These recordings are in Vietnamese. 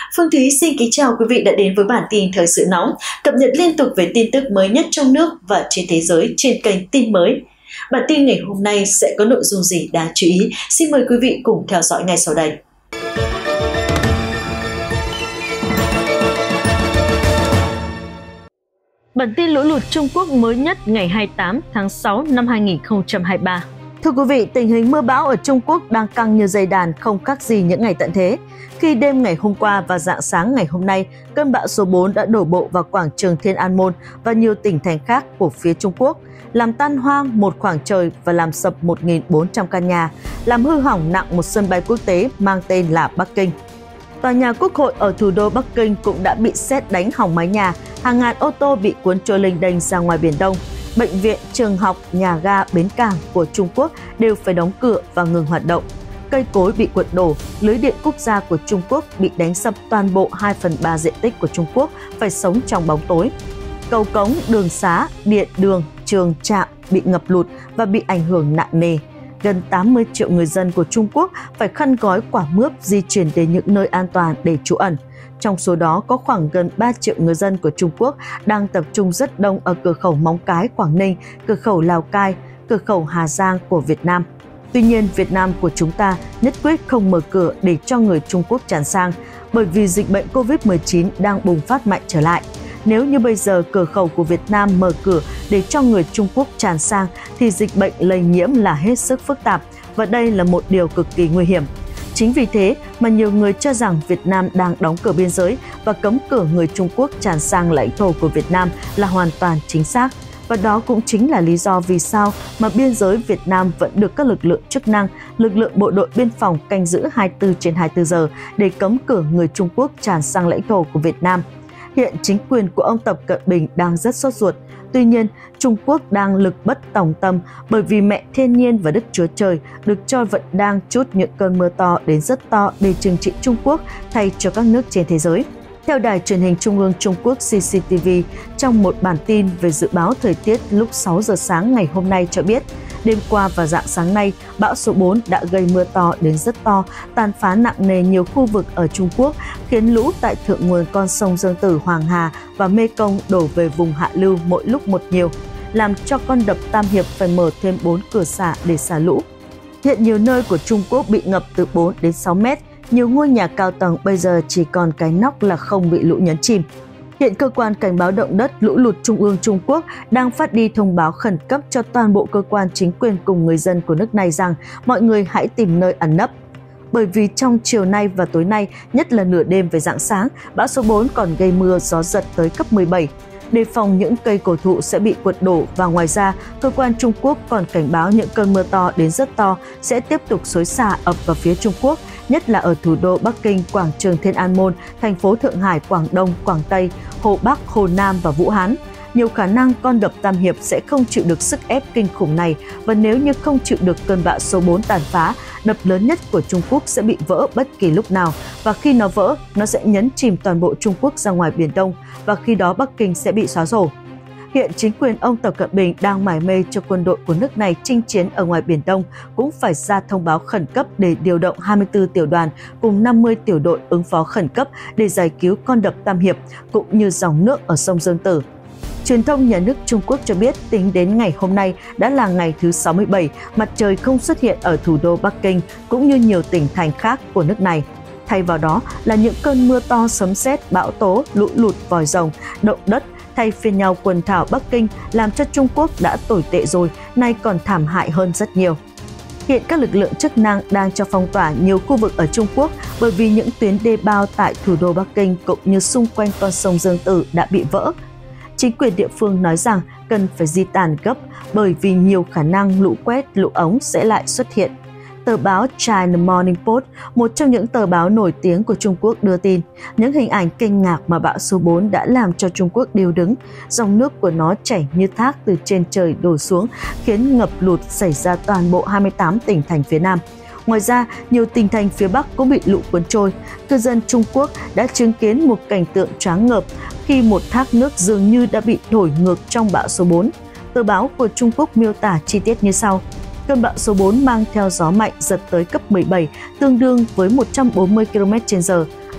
Phương Thúy xin kính chào quý vị đã đến với bản tin thời sự nóng, cập nhật liên tục về tin tức mới nhất trong nước và trên thế giới trên kênh Tin Mới. Bản tin ngày hôm nay sẽ có nội dung gì đáng chú ý? Xin mời quý vị cùng theo dõi ngay sau đây. Bản tin lũ lụt Trung Quốc mới nhất ngày 28 tháng 6 năm 2023. Thưa quý vị, tình hình mưa bão ở Trung Quốc đang căng như dây đàn, không khác gì những ngày tận thế. Khi đêm ngày hôm qua và rạng sáng ngày hôm nay, cơn bão số 4 đã đổ bộ vào quảng trường Thiên An Môn và nhiều tỉnh thành khác của phía Trung Quốc, làm tan hoang một khoảng trời và làm sập 1.400 căn nhà, làm hư hỏng nặng một sân bay quốc tế mang tên là Bắc Kinh. Tòa nhà Quốc hội ở thủ đô Bắc Kinh cũng đã bị sét đánh hỏng mái nhà, hàng ngàn ô tô bị cuốn trôi lênh đênh ra ngoài Biển Đông. Bệnh viện, trường học, nhà ga, bến cảng của Trung Quốc đều phải đóng cửa và ngừng hoạt động. Cây cối bị quật đổ, lưới điện quốc gia của Trung Quốc bị đánh sập, toàn bộ 2/3 diện tích của Trung Quốc phải sống trong bóng tối. Cầu cống, đường xá, điện đường, trường, trạm bị ngập lụt và bị ảnh hưởng nặng nề. Gần 80 triệu người dân của Trung Quốc phải khăn gói quả mướp di chuyển đến những nơi an toàn để trú ẩn. Trong số đó có khoảng gần 3 triệu người dân của Trung Quốc đang tập trung rất đông ở cửa khẩu Móng Cái, Quảng Ninh, cửa khẩu Lào Cai, cửa khẩu Hà Giang của Việt Nam. Tuy nhiên, Việt Nam của chúng ta nhất quyết không mở cửa để cho người Trung Quốc tràn sang, bởi vì dịch bệnh Covid-19 đang bùng phát mạnh trở lại. Nếu như bây giờ cửa khẩu của Việt Nam mở cửa để cho người Trung Quốc tràn sang thì dịch bệnh lây nhiễm là hết sức phức tạp và đây là một điều cực kỳ nguy hiểm. Chính vì thế mà nhiều người cho rằng Việt Nam đang đóng cửa biên giới và cấm cửa người Trung Quốc tràn sang lãnh thổ của Việt Nam là hoàn toàn chính xác. Và đó cũng chính là lý do vì sao mà biên giới Việt Nam vẫn được các lực lượng chức năng, lực lượng bộ đội biên phòng canh giữ 24/24 giờ để cấm cửa người Trung Quốc tràn sang lãnh thổ của Việt Nam. Hiện chính quyền của ông Tập Cận Bình đang rất sốt ruột. Tuy nhiên, Trung Quốc đang lực bất tòng tâm bởi vì mẹ thiên nhiên và Đức Chúa Trời được cho vẫn đang trút những cơn mưa to đến rất to để trừng trị Trung Quốc thay cho các nước trên thế giới. Theo Đài truyền hình Trung ương Trung Quốc CCTV, trong một bản tin về dự báo thời tiết lúc 6 giờ sáng ngày hôm nay cho biết, đêm qua và rạng sáng nay, bão số 4 đã gây mưa to đến rất to, tàn phá nặng nề nhiều khu vực ở Trung Quốc, khiến lũ tại thượng nguồn con sông Dương Tử, Hoàng Hà và Mê Công đổ về vùng hạ lưu mỗi lúc một nhiều, làm cho con đập Tam Hiệp phải mở thêm 4 cửa xả để xả lũ. Hiện nhiều nơi của Trung Quốc bị ngập từ 4 đến 6 mét, nhiều ngôi nhà cao tầng bây giờ chỉ còn cái nóc là không bị lũ nhấn chìm. Hiện Cơ quan Cảnh báo động đất lũ lụt Trung ương Trung Quốc đang phát đi thông báo khẩn cấp cho toàn bộ cơ quan chính quyền cùng người dân của nước này rằng mọi người hãy tìm nơi ẩn nấp. Bởi vì trong chiều nay và tối nay, nhất là nửa đêm về rạng sáng, bão số 4 còn gây mưa gió giật tới cấp 17. Đề phòng những cây cổ thụ sẽ bị quật đổ và ngoài ra, cơ quan Trung Quốc còn cảnh báo những cơn mưa to đến rất to sẽ tiếp tục xối xả ập vào phía Trung Quốc, nhất là ở thủ đô Bắc Kinh, quảng trường Thiên An Môn, thành phố Thượng Hải, Quảng Đông, Quảng Tây, Hồ Bắc, Hồ Nam và Vũ Hán. Nhiều khả năng con đập Tam Hiệp sẽ không chịu được sức ép kinh khủng này và nếu như không chịu được cơn bão số 4 tàn phá, đập lớn nhất của Trung Quốc sẽ bị vỡ bất kỳ lúc nào và khi nó vỡ, nó sẽ nhấn chìm toàn bộ Trung Quốc ra ngoài Biển Đông và khi đó Bắc Kinh sẽ bị xóa sổ. Hiện chính quyền ông Tập Cận Bình đang mải mê cho quân đội của nước này chinh chiến ở ngoài Biển Đông cũng phải ra thông báo khẩn cấp để điều động 24 tiểu đoàn cùng 50 tiểu đội ứng phó khẩn cấp để giải cứu con đập Tam Hiệp cũng như dòng nước ở sông Dương Tử. Truyền thông nhà nước Trung Quốc cho biết tính đến ngày hôm nay đã là ngày thứ 67 mặt trời không xuất hiện ở thủ đô Bắc Kinh cũng như nhiều tỉnh thành khác của nước này. Thay vào đó là những cơn mưa to sấm sét, bão tố, lũ lụt, vòi rồng, động đất thay phiên nhau quần thảo Bắc Kinh làm cho Trung Quốc đã tồi tệ rồi, nay còn thảm hại hơn rất nhiều. Hiện các lực lượng chức năng đang cho phong tỏa nhiều khu vực ở Trung Quốc bởi vì những tuyến đê bao tại thủ đô Bắc Kinh cũng như xung quanh con sông Dương Tử đã bị vỡ. Chính quyền địa phương nói rằng cần phải di tản gấp bởi vì nhiều khả năng lũ quét, lũ ống sẽ lại xuất hiện. Tờ báo China Morning Post, một trong những tờ báo nổi tiếng của Trung Quốc đưa tin, những hình ảnh kinh ngạc mà bão số 4 đã làm cho Trung Quốc điêu đứng. Dòng nước của nó chảy như thác từ trên trời đổ xuống, khiến ngập lụt xảy ra toàn bộ 28 tỉnh thành phía Nam. Ngoài ra, nhiều tỉnh thành phía Bắc cũng bị lũ cuốn trôi. Cư dân Trung Quốc đã chứng kiến một cảnh tượng choáng ngợp khi một thác nước dường như đã bị thổi ngược trong bão số 4. Tờ báo của Trung Quốc miêu tả chi tiết như sau. Cơn bão số 4 mang theo gió mạnh giật tới cấp 17, tương đương với 140 km/h.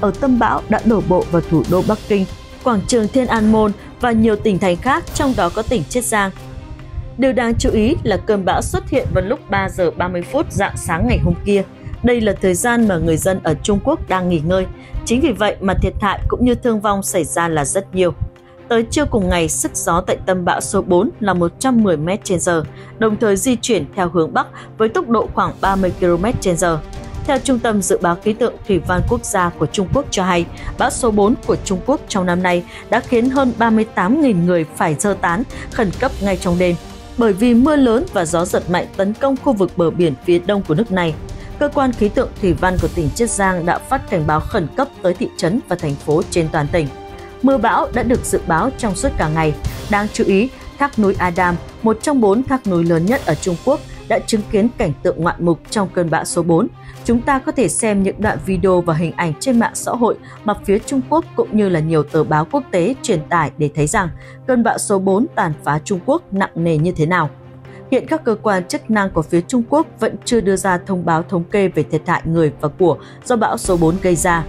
ở tâm bão đã đổ bộ vào thủ đô Bắc Kinh, quảng trường Thiên An Môn và nhiều tỉnh thành khác, trong đó có tỉnh Chiết Giang. Điều đáng chú ý là cơn bão xuất hiện vào lúc 3 giờ 30 phút rạng sáng ngày hôm kia. Đây là thời gian mà người dân ở Trung Quốc đang nghỉ ngơi. Chính vì vậy mà thiệt hại cũng như thương vong xảy ra là rất nhiều. Tới trưa cùng ngày, sức gió tại tâm bão số 4 là 110 m/h, đồng thời di chuyển theo hướng Bắc với tốc độ khoảng 30 km/h. Theo Trung tâm Dự báo Khí tượng Thủy văn Quốc gia của Trung Quốc cho hay, bão số 4 của Trung Quốc trong năm nay đã khiến hơn 38.000 người phải sơ tán khẩn cấp ngay trong đêm. Bởi vì mưa lớn và gió giật mạnh tấn công khu vực bờ biển phía đông của nước này, Cơ quan Khí tượng Thủy văn của tỉnh Chiết Giang đã phát cảnh báo khẩn cấp tới thị trấn và thành phố trên toàn tỉnh. Mưa bão đã được dự báo trong suốt cả ngày. Đáng chú ý, thác núi Adam, một trong 4 thác núi lớn nhất ở Trung Quốc, đã chứng kiến cảnh tượng ngoạn mục trong cơn bão số 4. Chúng ta có thể xem những đoạn video và hình ảnh trên mạng xã hội mà phía Trung Quốc cũng như là nhiều tờ báo quốc tế truyền tải để thấy rằng cơn bão số 4 tàn phá Trung Quốc nặng nề như thế nào. Hiện các cơ quan chức năng của phía Trung Quốc vẫn chưa đưa ra thông báo thống kê về thiệt hại người và của do bão số 4 gây ra.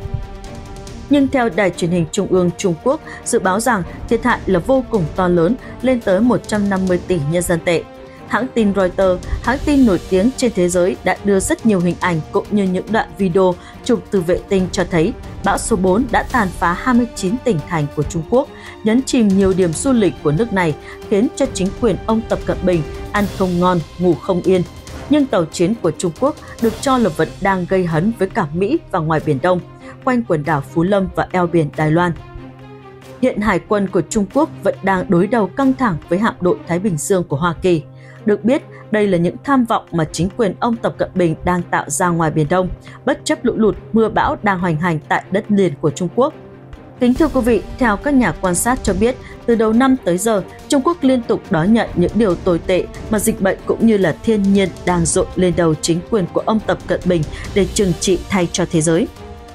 Nhưng theo Đài truyền hình Trung ương Trung Quốc dự báo rằng thiệt hại là vô cùng to lớn, lên tới 150 tỷ nhân dân tệ. Hãng tin Reuters, hãng tin nổi tiếng trên thế giới, đã đưa rất nhiều hình ảnh cũng như những đoạn video chụp từ vệ tinh cho thấy bão số 4 đã tàn phá 29 tỉnh thành của Trung Quốc, nhấn chìm nhiều điểm du lịch của nước này, khiến cho chính quyền ông Tập Cận Bình ăn không ngon, ngủ không yên. Nhưng tàu chiến của Trung Quốc được cho là vẫn đang gây hấn với cả Mỹ và ngoài Biển Đông, quanh quần đảo Phú Lâm và eo biển Đài Loan. Hiện Hải quân của Trung Quốc vẫn đang đối đầu căng thẳng với hạm đội Thái Bình Dương của Hoa Kỳ. Được biết, đây là những tham vọng mà chính quyền ông Tập Cận Bình đang tạo ra ngoài Biển Đông, bất chấp lũ lụt, mưa bão đang hoành hành tại đất liền của Trung Quốc. Kính thưa quý vị, theo các nhà quan sát cho biết, từ đầu năm tới giờ, Trung Quốc liên tục đón nhận những điều tồi tệ mà dịch bệnh cũng như là thiên nhiên đang dội lên đầu chính quyền của ông Tập Cận Bình để trừng trị thay cho thế giới.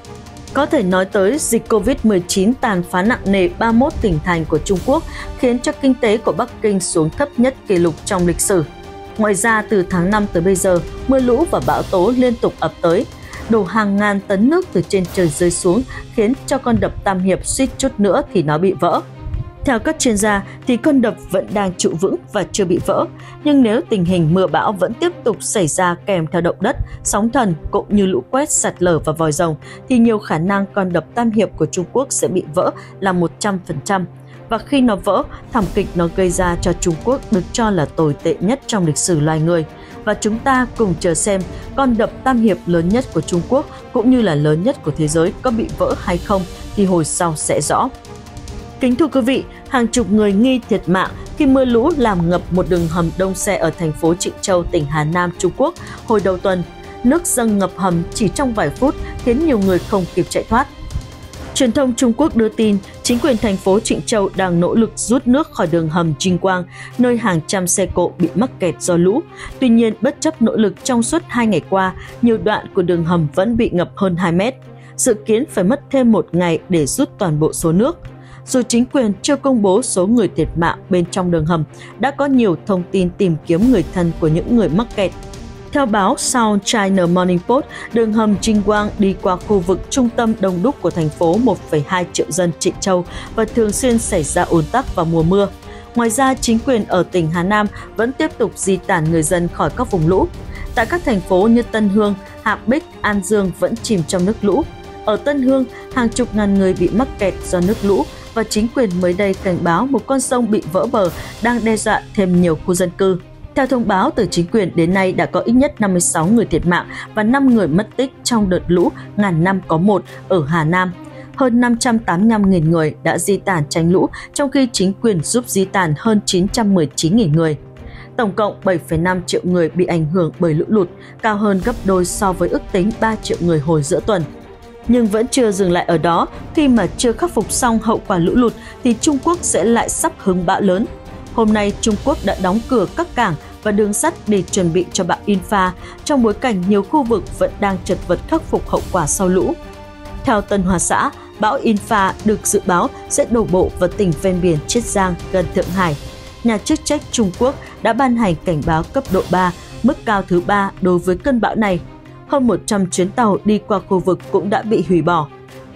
Có thể nói tới dịch Covid-19 tàn phá nặng nề 31 tỉnh thành của Trung Quốc, khiến cho kinh tế của Bắc Kinh xuống thấp nhất kỷ lục trong lịch sử. Ngoài ra, từ tháng 5 tới bây giờ, mưa lũ và bão tố liên tục ập tới, đổ hàng ngàn tấn nước từ trên trời rơi xuống, khiến cho con đập Tam Hiệp suýt chút nữa thì nó bị vỡ. Theo các chuyên gia thì con đập vẫn đang trụ vững và chưa bị vỡ, nhưng nếu tình hình mưa bão vẫn tiếp tục xảy ra kèm theo động đất, sóng thần cũng như lũ quét, sạt lở và vòi rồng thì nhiều khả năng con đập Tam Hiệp của Trung Quốc sẽ bị vỡ là 100%. Và khi nó vỡ, thảm kịch nó gây ra cho Trung Quốc được cho là tồi tệ nhất trong lịch sử loài người. Và chúng ta cùng chờ xem con đập Tam Hiệp lớn nhất của Trung Quốc cũng như là lớn nhất của thế giới có bị vỡ hay không thì hồi sau sẽ rõ. Kính thưa quý vị, hàng chục người nghi thiệt mạng khi mưa lũ làm ngập một đường hầm đông xe ở thành phố Trịnh Châu, tỉnh Hà Nam, Trung Quốc hồi đầu tuần. Nước dâng ngập hầm chỉ trong vài phút khiến nhiều người không kịp chạy thoát. Truyền thông Trung Quốc đưa tin, chính quyền thành phố Trịnh Châu đang nỗ lực rút nước khỏi đường hầm Jinh Quang, nơi hàng trăm xe cộ bị mắc kẹt do lũ. Tuy nhiên, bất chấp nỗ lực trong suốt 2 ngày qua, nhiều đoạn của đường hầm vẫn bị ngập hơn 2 mét. Dự kiến phải mất thêm 1 ngày để rút toàn bộ số nước. Dù chính quyền chưa công bố số người thiệt mạng bên trong đường hầm, đã có nhiều thông tin tìm kiếm người thân của những người mắc kẹt. Theo báo South China Morning Post, đường hầm Jinh Quang đi qua khu vực trung tâm đông đúc của thành phố 1,2 triệu dân Trịnh Châu và thường xuyên xảy ra ùn tắc vào mùa mưa. Ngoài ra, chính quyền ở tỉnh Hà Nam vẫn tiếp tục di tản người dân khỏi các vùng lũ. Tại các thành phố như Tân Hương, Hạ Bích, An Dương vẫn chìm trong nước lũ. Ở Tân Hương, hàng chục ngàn người bị mắc kẹt do nước lũ và chính quyền mới đây cảnh báo một con sông bị vỡ bờ đang đe dọa thêm nhiều khu dân cư. Theo thông báo từ chính quyền, đến nay đã có ít nhất 56 người thiệt mạng và 5 người mất tích trong đợt lũ ngàn năm có một ở Hà Nam. Hơn 585.000 người đã di tản tránh lũ, trong khi chính quyền giúp di tản hơn 919.000 người. Tổng cộng 7,5 triệu người bị ảnh hưởng bởi lũ lụt, cao hơn gấp đôi so với ước tính 3 triệu người hồi giữa tuần. Nhưng vẫn chưa dừng lại ở đó, khi mà chưa khắc phục xong hậu quả lũ lụt thì Trung Quốc sẽ lại sắp hứng bão lớn. Hôm nay, Trung Quốc đã đóng cửa các cảng và đường sắt để chuẩn bị cho bão Infa, trong bối cảnh nhiều khu vực vẫn đang chật vật khắc phục hậu quả sau lũ. Theo Tân Hoa Xã, bão Infa được dự báo sẽ đổ bộ vào tỉnh ven biển Chiết Giang gần Thượng Hải. Nhà chức trách Trung Quốc đã ban hành cảnh báo cấp độ 3, mức cao thứ 3 đối với cơn bão này. Hơn 100 chuyến tàu đi qua khu vực cũng đã bị hủy bỏ.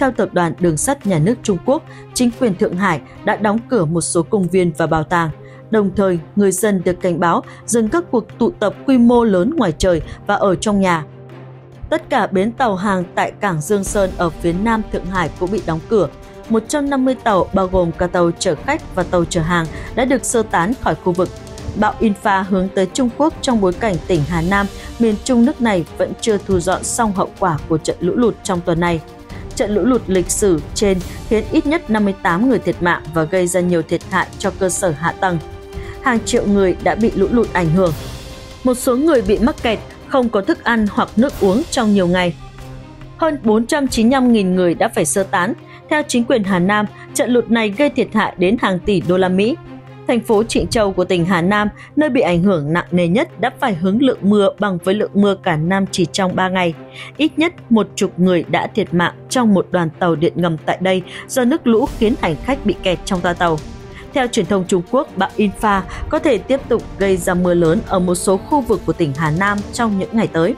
theo Tập đoàn Đường sắt Nhà nước Trung Quốc, chính quyền Thượng Hải đã đóng cửa một số công viên và bảo tàng. Đồng thời, người dân được cảnh báo dừng các cuộc tụ tập quy mô lớn ngoài trời và ở trong nhà. Tất cả bến tàu hàng tại cảng Dương Sơn ở phía nam Thượng Hải cũng bị đóng cửa. 150 tàu bao gồm cả tàu chở khách và tàu chở hàng đã được sơ tán khỏi khu vực. Bão Infa hướng tới Trung Quốc trong bối cảnh tỉnh Hà Nam, miền trung nước này vẫn chưa thu dọn xong hậu quả của trận lũ lụt trong tuần này. Trận lũ lụt lịch sử trên khiến ít nhất 58 người thiệt mạng và gây ra nhiều thiệt hại cho cơ sở hạ tầng. Hàng triệu người đã bị lũ lụt ảnh hưởng. Một số người bị mắc kẹt, không có thức ăn hoặc nước uống trong nhiều ngày. Hơn 495.000 người đã phải sơ tán. Theo chính quyền Hà Nam, trận lụt này gây thiệt hại đến hàng tỷ đô la Mỹ. Thành phố Trịnh Châu của tỉnh Hà Nam, nơi bị ảnh hưởng nặng nề nhất, đã phải hứng lượng mưa bằng với lượng mưa cả năm chỉ trong 3 ngày. Ít nhất 10 người đã thiệt mạng trong một đoàn tàu điện ngầm tại đây do nước lũ khiến hành khách bị kẹt trong toa tàu. Theo truyền thông Trung Quốc, bão Infa có thể tiếp tục gây ra mưa lớn ở một số khu vực của tỉnh Hà Nam trong những ngày tới.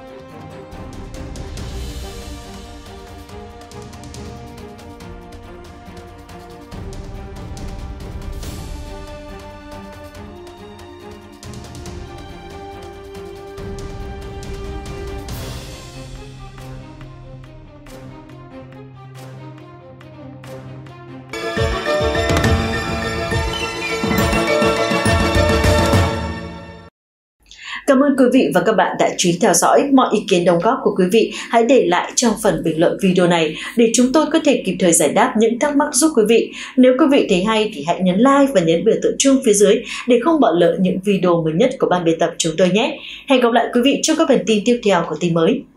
Cảm ơn quý vị và các bạn đã chú ý theo dõi. Mọi ý kiến đóng góp của quý vị hãy để lại trong phần bình luận video này để chúng tôi có thể kịp thời giải đáp những thắc mắc giúp quý vị. Nếu quý vị thấy hay thì hãy nhấn like và nhấn biểu tượng chuông phía dưới để không bỏ lỡ những video mới nhất của ban biên tập chúng tôi nhé. Hẹn gặp lại quý vị trong các bản tin tiếp theo của tin mới.